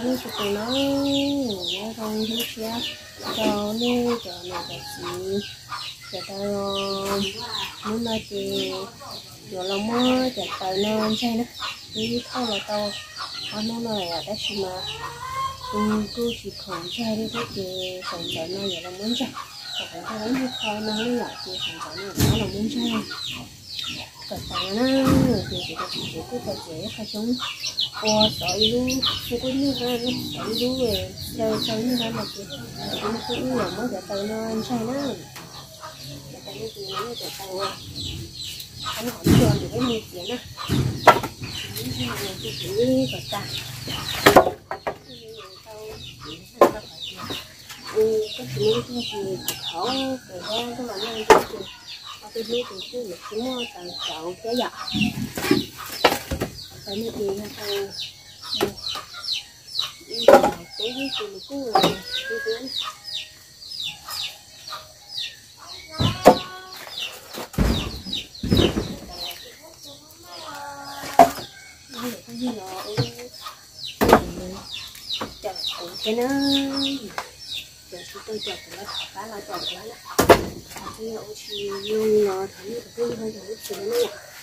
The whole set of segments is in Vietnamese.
nó chụp nó không thích xia cho nên cho này cái gì cho tao muốn nói thì rồi là mua cho tao nên chơi đó đi thôi là tao nó nói là đó mà cô chỉ không chơi đi cái gì còn cho nó vậy là muốn chơi còn tao muốn thôi nó là chỉ còn cho nó là muốn chơi còn tao nó thì chỉ cái gì phải chúng sợi luôn không có như thế nó sợi luôn về sợi như thế mà chị cũng là mới để tao nó ăn sai đó để tao nó tiền nó để tao không hỏi cho được cái nhiều tiền á những cái này thì chỉ còn ta cái chuyện gì khổ rồi đó các bạn ơi tôi biết thì cứ được chúng tao chậu cái giỏ tại nó gì ha tao tối với chị một cái người tôi tưởng nó được cái gì đó chặt cái nó giờ chúng tôi chặt nó phá lại chặt nó cái nó chỉ luôn nó thấy cái hơi hơi chỉ nó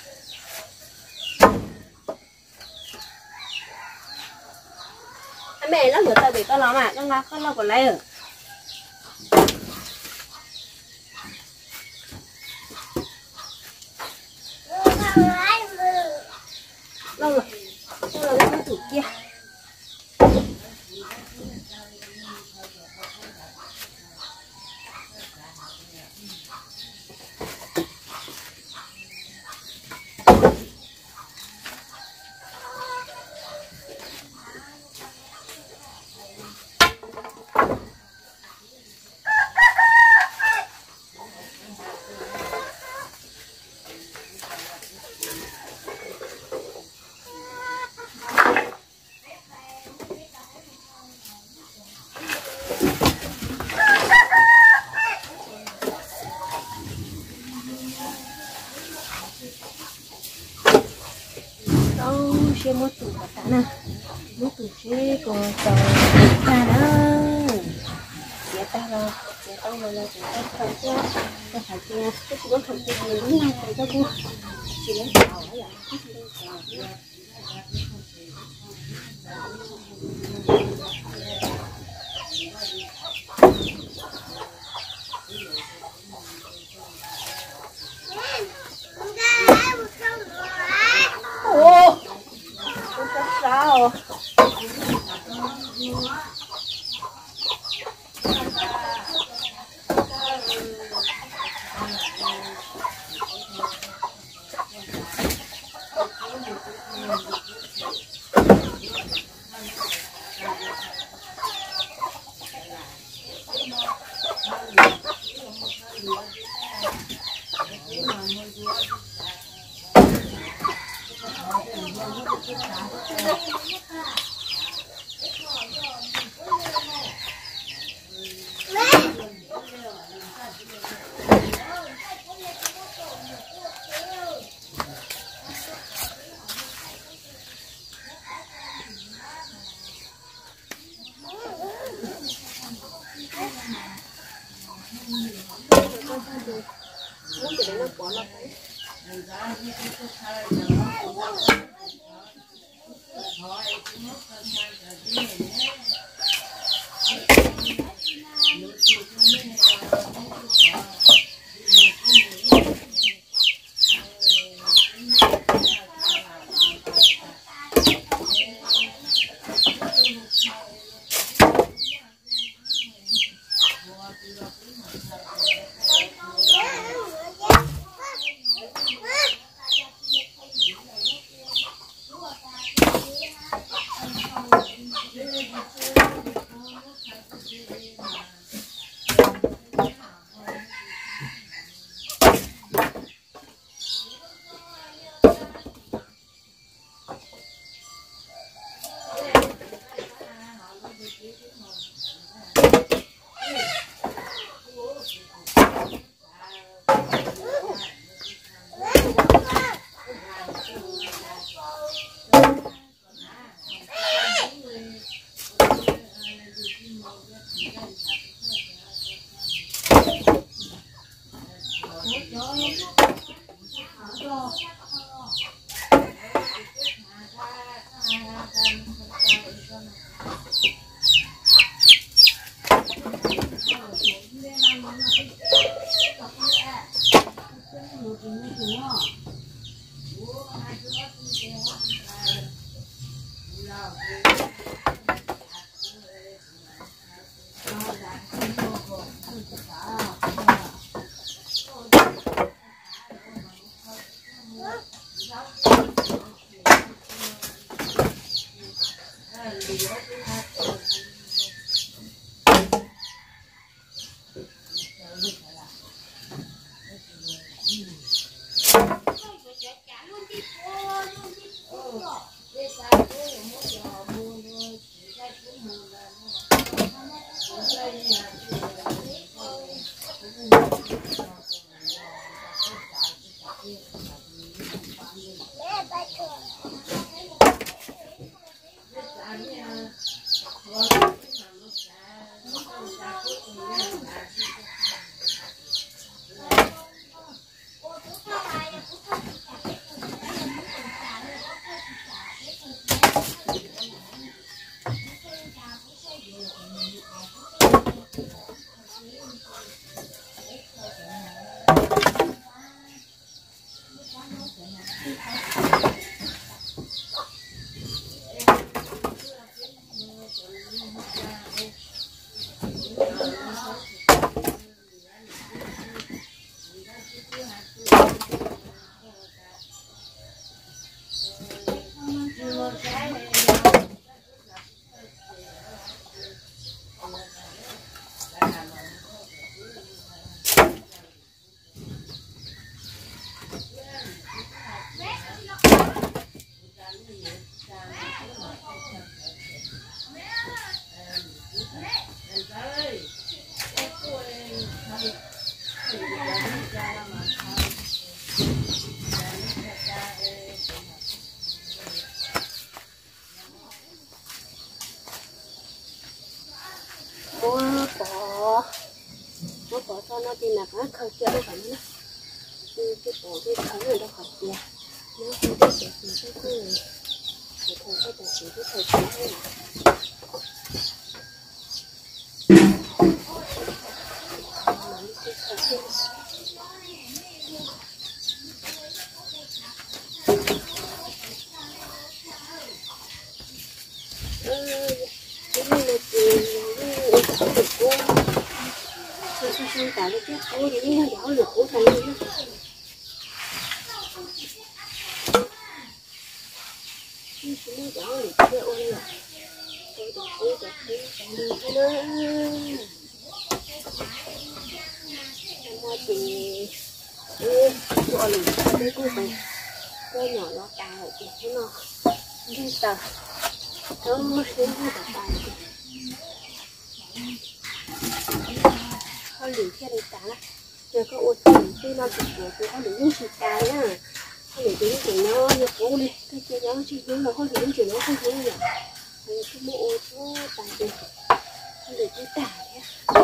mẹ nó người ta bị tao làm à nó lo còn lấy rồi lâu rồi nó tụt kia xe mất tủ cả nè mất tủ xe còn tàu ta đó xe ta rồi xe tao là chúng ta phải cho ta phải cho cái gì không thể gì đúng không phải cho cô chỉ lấy tàu ấy à cái gì đâu sao bỏ cho nó đi là nó khơi kia đâu phải nữa cái bỏ cái khơi này đâu phải kia nó không biết được gì cái này phải thổi cái tài xế cái thổi cái này xong tạo cái cố để nó đỡ được của thằng nó nó đỡ được cái ôi à tôi được cố được cái đi cái đó mà thì gọi là cái cô phải cái nhỏ nó cao lại thì nó đi tờ nó sẽ hơi tài hơi lì theo đi cả giờ có ô tô thì nó chụp được thì hơi lì chỉ cả nhá hơi lì đến thì nó như cố đi cái chơi nó chỉ hướng là hơi lì đến thì nó không hướng nhỉ thì cái bộ ô tô tài đi hơi lì cái tả nhá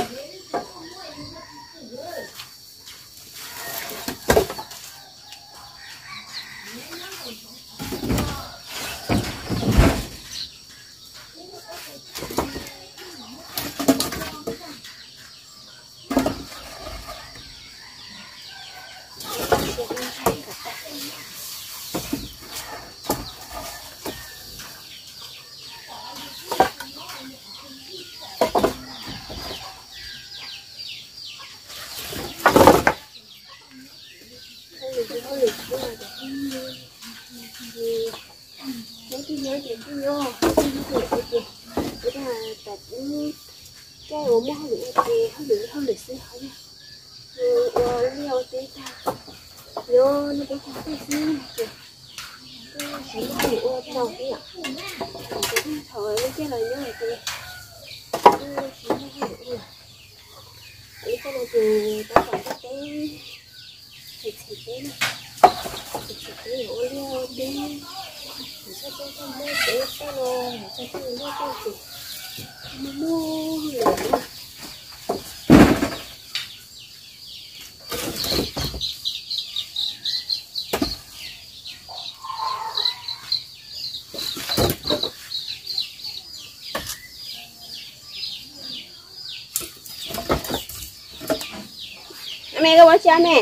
cái ốm nó hơi lì xí hơi liều tí ta nó cái cái xí kìa cái xí nó bị ô trong cái ạ cái thời cái lời nhớ này kìa cái xí nó bị ô cái này thì ta còn cái thịt cái này thịt cái ổ liều tí mình sẽ cho con bé để cái rồi mình sẽ cho nó cái gì mua rồi mẹ cái bó cha mẹ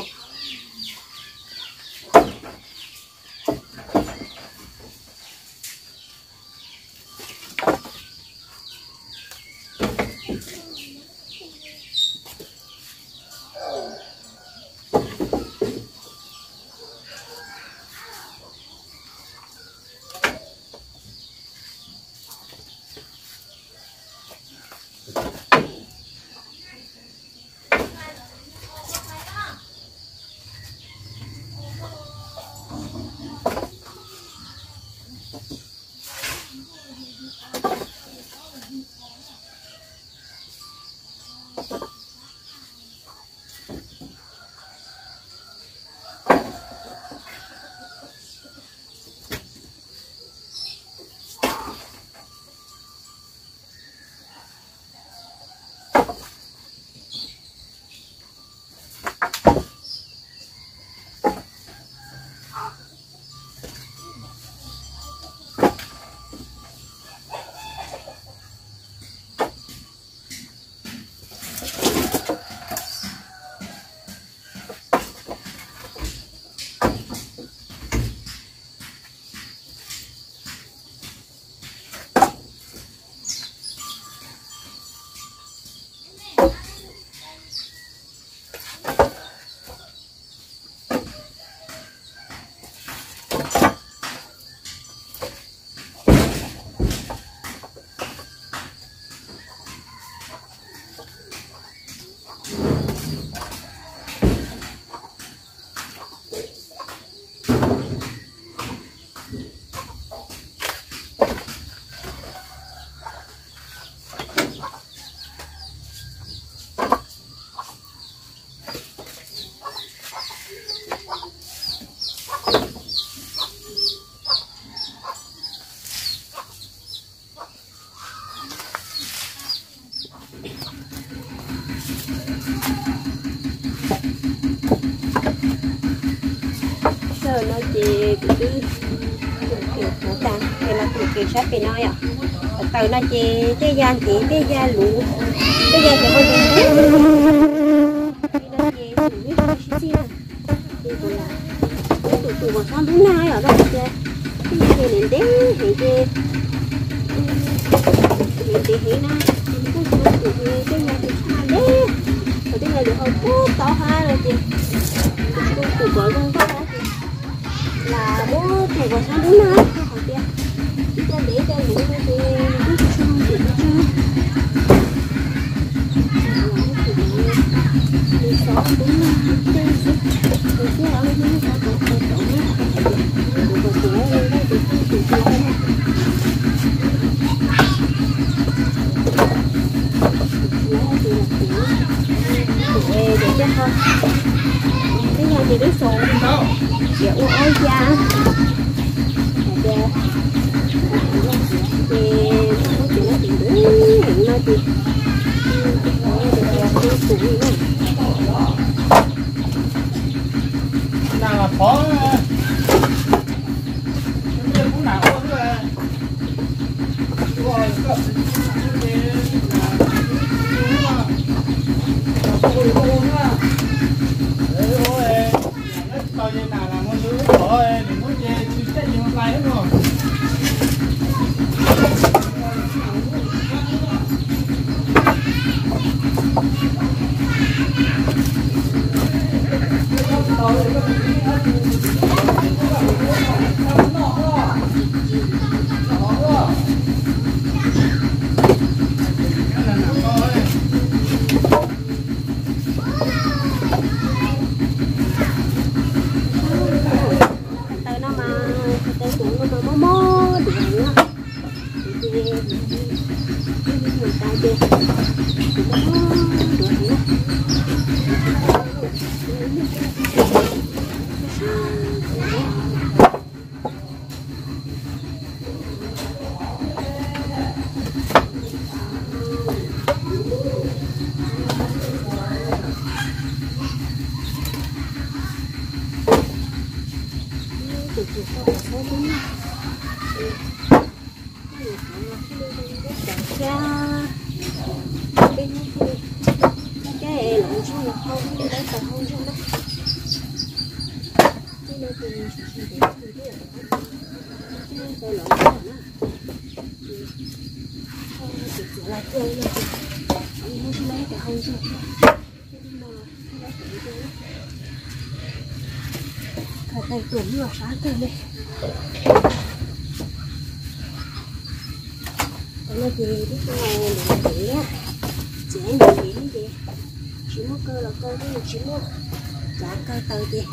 sắp bị nói à từ nó chế gian chỉ chế gian lũ chế gian chỉ hơi nó chế lũ biết gì thì cũng là tụi mà sao đúng nay ở đâu chứ cái gì nên đến thì chế thì na cũng tụi chế gian thì sao đấy rồi cái này được hơi cút to ha rồi chị tụi vợ con có là bố tụi mà sao đúng nay không biết để cho những cái gì nó xong thì nó chưa đi xóa đúng là cái gì rồi cái ở đây nó có tổ nó của của lên đây thì cái để cho con cái nhà thì nó sồn để ôi cha nào là khó cũng nào coi như nào là con đứa thôi đừng có chê chết gì hôm nay hết rồi. cái lộn chung là không đấy tao không chung đó cái này thì để từ cái cái lộn chung đó không chỉ là chơi thôi anh không lấy cái không chung cái tay tuần nữa sáng từ đây nó gì biết ngoài để nhá chế nhiều gì gì chỉ mua cơ là cơ cái chỉ mua giá cơ từ gì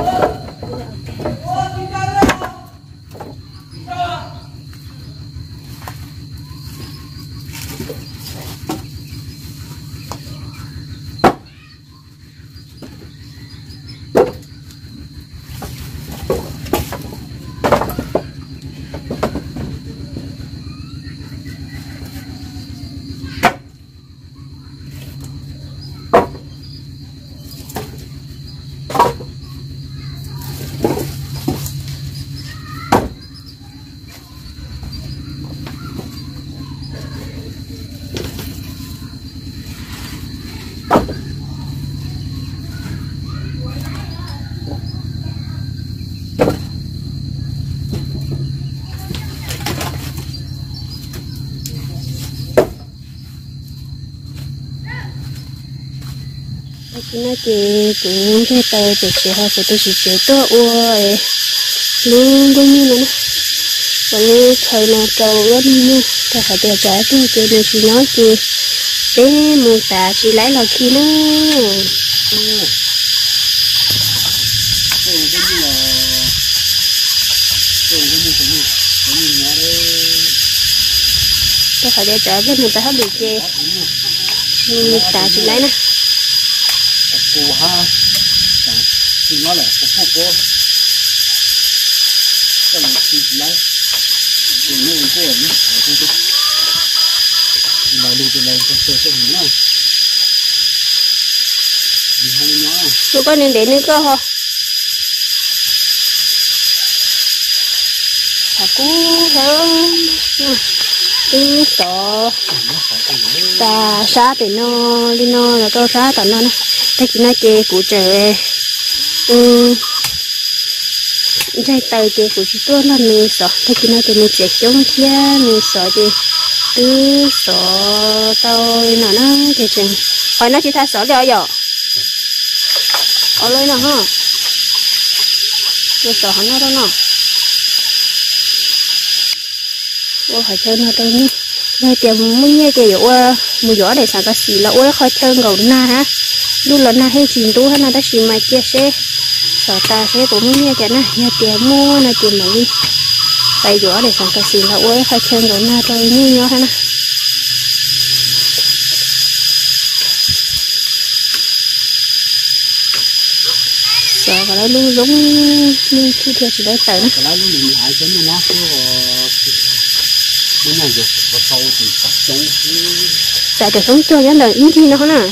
nó chỉ cũng cái tờ để chỉ họ phải tôi chỉ chế tôi ôi luôn bao nhiêu nữa và như thời nào trâu rất nhiều thì phải để trả tôi chế được chỉ nói chị thế mù tả chỉ lấy là khi nó tôi phải để trả cái người ta hết được chê mù tả chỉ lấy nè cô ha thì nó là cô cái này thì lấy thì mua cô ở nhé cô bảo đi từ này cho mình nào mình nói tôi có nên để nữa cơ hả thà cú hơn đi sợ ta sát thì nó đi nó là tôi sát tận nó thế chỉ nói chê của trời dây tay chê của chị tôi nó nè sợ thế chỉ nói chê nè chê chống kia nè sợ chê cứ sợ tôi nó chê chừng hỏi nó chỉ thay sợ rồi giờ ở đây nè ha tôi sợ nó đâu nè ô phải chơi nó đây nhé đây tiền muốn nghe chê ở mua giỏ để sản cái xì là ôi khỏi chơi ngầu na ha lúc lần nào hay chuyện tu hay là ta chỉ mà chia sẻ sợ ta sẽ cũng muốn nghe cái này nhà tiền mua là tiền mà đi tay giỏ để sản cái xì là ôi khỏi chơi ngầu na rồi như nhau ha nè sợ cái đó luôn giống như thu theo chỉ đấy tới nó cái đó luôn mình hại cái nó có mấy ngày rồi có sâu thì sống tại cái sống chơi là ít thì nó nè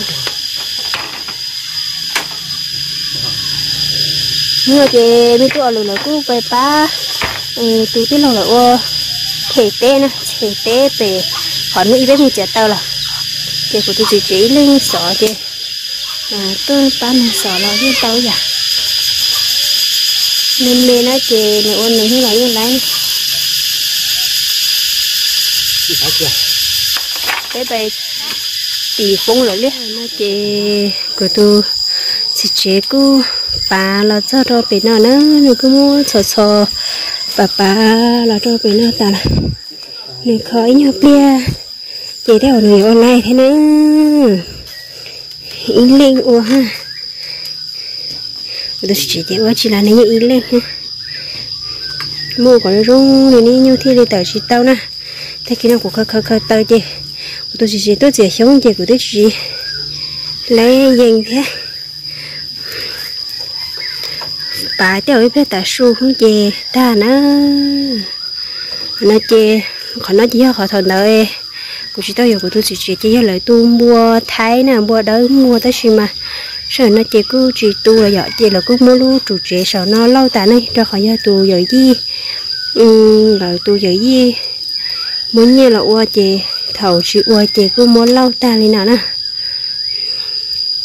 mưa thì mấy chỗ lửa cũng về ba từ cái lò là thể té nè thể té về khỏi nuôi với mình chả tao là thì của tôi chỉ lên sọ thì tôi bán sọ là với tao vậy nên bên nó thì này ôn này như là như này cái bài tỉ phong lại đấy nó chỉ của tôi chỉ chế cô bà là cho rồi bên nó nữa cứ mua cho bà là cho bên nó ta là nên khói nhau bia chỉ theo người online thế nữa in lên ô ha tôi chỉ để qua chỉ là này in lên ha mua còn rung này như thế thì tao chỉ tao nè thế kia nó cũng khơi tao chứ tôi chỉ tôi chỉ sống chứ của tôi chỉ lấy dành thế bà tiêu biết ta su không chê ta nó chê còn nó chỉ họ thằng đời của chị tôi giờ của tôi chỉ lời tu mua thái nè mua đỡ mua tới gì mà sợ nó chê cứ chỉ tu là giỏi chê là cứ mua luôn chủ chế sợ nó lâu ta này cho khỏi giờ tu giờ gì rồi tu giờ gì muốn như là ua chê thầu chị ua chê cứ mua lâu ta đi nào nè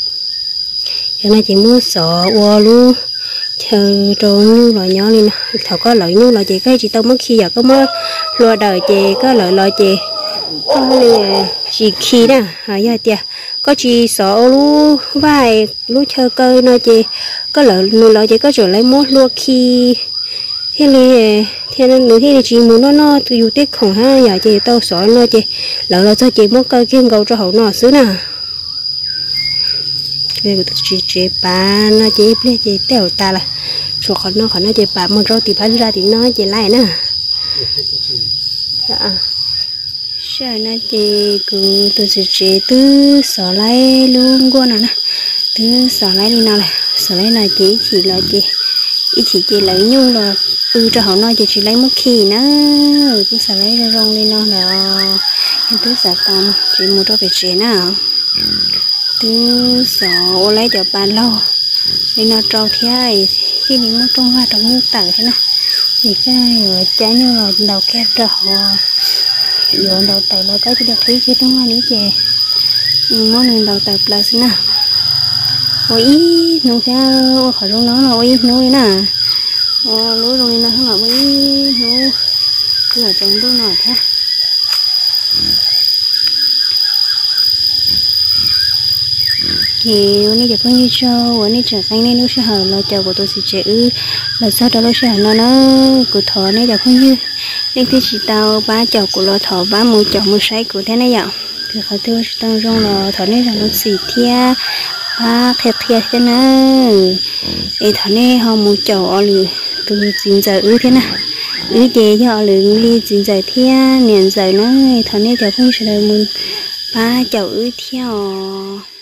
cho nên chị mua sọ qua luôn chờ rồi như loại nhỏ này nè thầu có lợi như loại chị cái chị tao mất khi giờ có mới lúa đời chị có lợi loại chị có là chị khi nè hả giờ chị có chị sọ luôn vài lúc chơi cơ nói chị có lợi loại chị có trở lấy mốt lúa khi thế này thế nên nữa thì chị muốn nó từ dù tiếc không ha giờ chị tao sỏi nó chị lỡ là cho chị muốn coi kiêng cầu cho hậu nó xứ nè về chị bà nó chị biết chị tèo ta là cho khỏi nó chị bà một rau thì phải ra thì nó chị lại nè dạ sao nó chị cứ từ chị từ sỏi lấy luôn qua nè từ sỏi lấy đi nào này sỏi lấy là chỉ là chị ý chị lấy nhung là cho họ nói chị lấy một khi nữa cứ xả lấy ra rong đi nó là em cứ xả tầm chị mua cho về chị nào cứ xả lấy cho bàn lâu đi nó trâu thế khi đi mua trong hoa trong như tờ thế này thì cái trái như là đầu kẹp rồi rồi đầu tờ là cái được thấy chứ trong hoa nữa chị món này đầu tờ là thế nào ôi nung theo khỏi rong nó là ôi nuôi nè lúa rồi nó không là mấy lúa cứ ở trong lúa nào thế thì hôm nay giờ có như cho hôm nay trở thành nên nó sẽ hở là chào của tôi sẽ chế là sau đó nó sẽ hở nó của thọ này giờ không như nên thì chỉ tao ba chào của lò thọ ba một chào một sấy của thế này vậy thì họ tiêu tăng rong là thọ này là nó xì thia khét thế này thì thọ này họ một chào ở lì từ chín giờ thế nào chế cho lượng ly chín giờ thiên niên giờ nó thọ này chào không sẽ là một ba chào theo